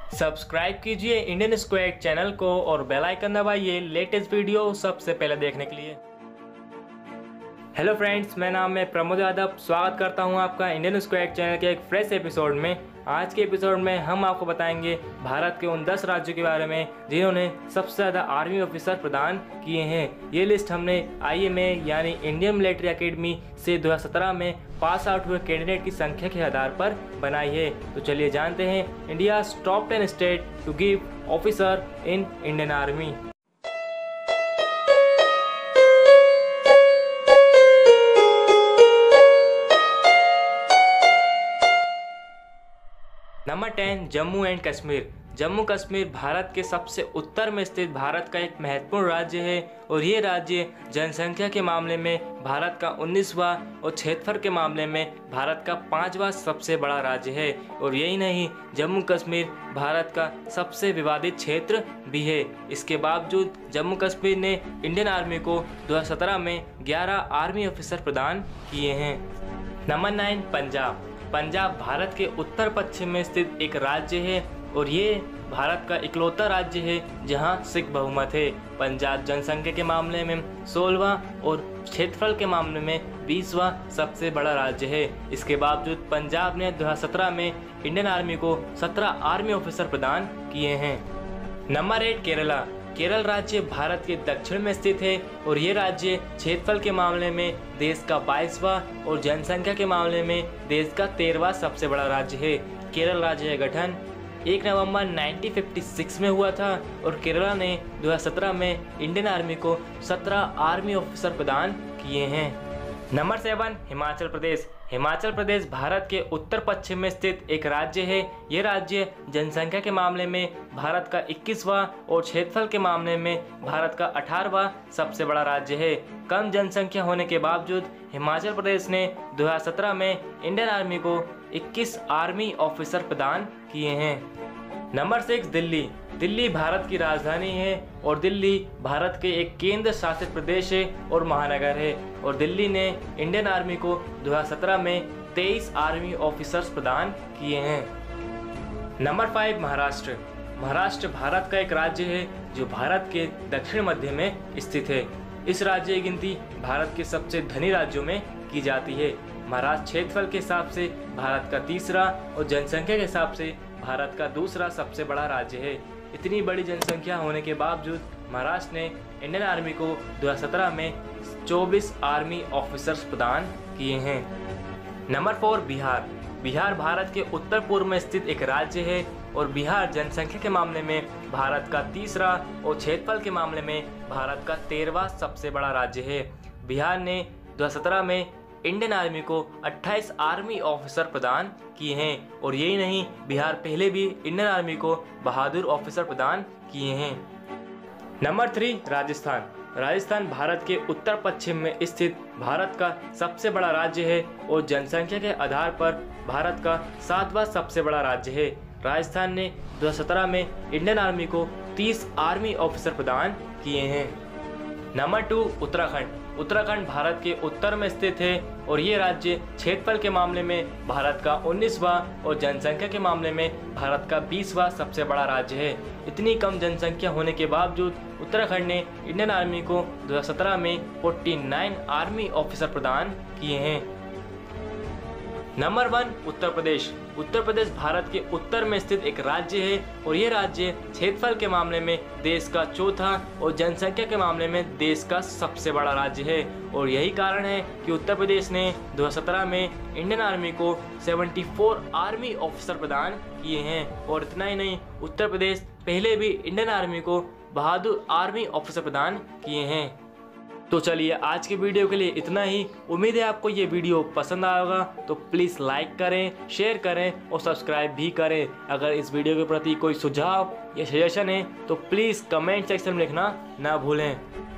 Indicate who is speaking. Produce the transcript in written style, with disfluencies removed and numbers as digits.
Speaker 1: Subscribe कीजिए Indian squad channel को और बेल आइकन दबाइए लेटेस्ट वीडियो सबसे पहले देखने के लिए। हेलो फ्रेंड्स, मेरा नाम है प्रमोद यादव। स्वागत करता हूं आपका इंडियन स्क्वाड चैनल के एक फ्रेश एपिसोड में। आज के एपिसोड में हम आपको बताएंगे भारत के उन 10 राज्यों के बारे में जिन्होंने सबसे ज़्यादा आर्मी ऑफिसर प्रदान किए हैं। ये लिस्ट हमने IMA यानी इंडियन मिलिट्री एकेडमी से 2017 में पास आउट हुए कैंडिडेट की संख्या के आधार पर बनाई है। तो चलिए जानते हैं India top 10 state to give officer in Indian army. Number 10, Jammu and Kashmir. Jammu Kashmir Bharat के सबसे उत्तर में स्थित भारत का एक महत्वपूर्ण राज्य है और ये राज्य जनसंख्या के मामले में भारत का 19वां और क्षेत्रफल के मामले में भारत का 5वां सबसे बड़ा राज्य है। और यही नहीं, जम्मू कश्मीर भारत का सबसे विवादित क्षेत्र भी है। इसके बावजूद जम्मू कश्मीर ने इंडियन आर्मी को 2017 में 11 आर्मी ऑफिसर प्रदान किए हैं। नंबर 9, पंजाब। पंजाब भारत के उत्तर पश्चिम में स्थित एक राज्य है और ये भारत का इकलौता राज्य है जहां सिख बहुमत है। पंजाब जनसंख्या के मामले में 16वां और क्षेत्रफल के मामले में 20वां सबसे बड़ा राज्य है। इसके बावजूद पंजाब ने 2017 में इंडियन आर्मी को 17 आर्मी ऑफिसर प्रदान किए हैं। नंबर 8, केरला। केरल राज्य भारत के दक्षिण में स्थित है और ये राज्य क्षेत्रफल के मामले में देश का 22वां और जनसंख्या के मामले में देश का 13वां सबसे बड़ा राज्य है। केरल राज्य का गठन 1 नवंबर 1956 में हुआ था और केरला ने 2017 में इंडियन आर्मी को 17 आर्मी ऑफिसर प्रदान किए हैं। नंबर 7, हिमाचल प्रदेश। हिमाचल प्रदेश भारत के उत्तर पश्चिम में स्थित एक राज्य है। ये राज्य जनसंख्या के मामले में भारत का 21वां और क्षेत्रफल के मामले में भारत का 18वां सबसे बड़ा राज्य है। कम जनसंख्या होने के बावजूद हिमाचल प्रदेश ने 2017 में इंडियन आर्मी को 21 आर्मी ऑफिसर प्रदान किए हैं। नंबर 6, दिल्ली। दिल्ली भारत की राजधानी है और दिल्ली भारत के एक केंद्र शासित प्रदेश है और महानगर है और दिल्ली ने इंडियन आर्मी को 2017 में 23 आर्मी ऑफिसर्स प्रदान किए हैं। नंबर 5, महाराष्ट्र। महाराष्ट्र भारत का एक राज्य है जो भारत के दक्षिण मध्य में स्थित है। इस राज्य की गिनती भारत के सबसे धनी राज्यों में की जाती है। महाराष्ट्र क्षेत्रफल के हिसाब से भारत का तीसरा और जनसंख्या के हिसाब से भारत का दूसरा सबसे बड़ा राज्य है। इतनी बड़ी जनसंख्या होने के बावजूद महाराष्ट्र ने इंडियन आर्मी को 2017 में 24 आर्मी ऑफिसर्स प्रदान किए हैं। नंबर 4, बिहार। बिहार भारत के उत्तर पूर्व में स्थित एक राज्य है और बिहार जनसंख्या के मामले में भारत का तीसरा और क्षेत्रफल के मामले में भारत का 13वां सबसे बड़ा राज्य है। बिहार ने 2017 में इंडियन आर्मी को 28 आर्मी ऑफिसर प्रदान किए हैं और यही नहीं, बिहार पहले भी इंडियन आर्मी को बहादुर ऑफिसर प्रदान किए हैं। नंबर 3, राजस्थान। राजस्थान भारत के उत्तर पश्चिम में स्थित भारत का सबसे बड़ा राज्य है और जनसंख्या के आधार पर भारत का 7वां सबसे बड़ा राज्य है। राजस्थान ने 2017 में इंडियन आर्मी को 30 आर्मी ऑफिसर प्रदान किए हैं। नंबर 2, उत्तराखंड। उत्तराखंड भारत के उत्तर में स्थित है और ये राज्य क्षेत्रफल के मामले में भारत का 19वां और जनसंख्या के मामले में भारत का 20वां सबसे बड़ा राज्य है। इतनी कम जनसंख्या होने के बावजूद उत्तराखंड ने इंडियन आर्मी को 2017 में 49 आर्मी ऑफिसर प्रदान किए हैं। नंबर 1, उत्तर प्रदेश। उत्तर प्रदेश भारत के उत्तर में स्थित एक राज्य है और ये राज्य क्षेत्रफल के मामले में देश का चौथा और जनसंख्या के मामले में देश का सबसे बड़ा राज्य है और यही कारण है कि उत्तर प्रदेश ने 2017 में इंडियन आर्मी को 74 आर्मी ऑफिसर प्रदान किए हैं। और इतना ही नहीं, उत्तर प्रदेश पहले भी इंडियन आर्मी को बहादुर आर्मी ऑफिसर प्रदान किए हैं। तो चलिए, आज के वीडियो के लिए इतना ही। उम्मीद है आपको ये वीडियो पसंद आया होगा, तो प्लीज़ लाइक करें, शेयर करें और सब्सक्राइब भी करें। अगर इस वीडियो के प्रति कोई सुझाव या सजेशन है तो प्लीज़ कमेंट सेक्शन में लिखना ना भूलें।